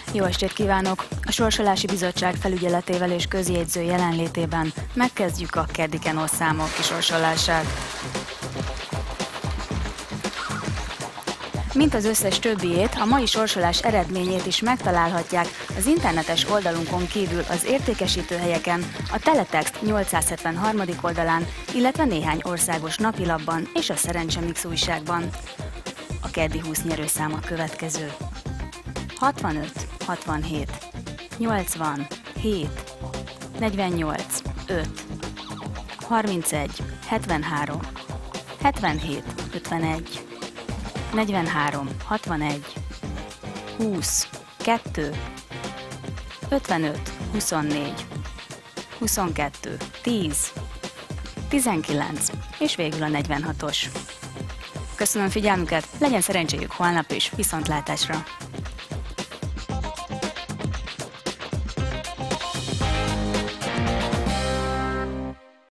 Jó estét kívánok! A Sorsolási Bizottság felügyeletével és közjegyző jelenlétében megkezdjük a keddi Kenó számok kisorsolását. Mint az összes többiét, a mai sorsolás eredményét is megtalálhatják az internetes oldalunkon kívül az értékesítőhelyeken, a Teletext 873. oldalán, illetve néhány országos napilapban és a Szerencsemix újságban. A keddi 20 nyerőszám a következő: 65, 67, 80, 7, 48, 5, 31, 73, 77, 51, 43, 61, 20, 2, 55, 24, 22, 10, 19 és végül a 46-os. Köszönöm figyelmüket, legyen szerencséjük holnap is, viszontlátásra!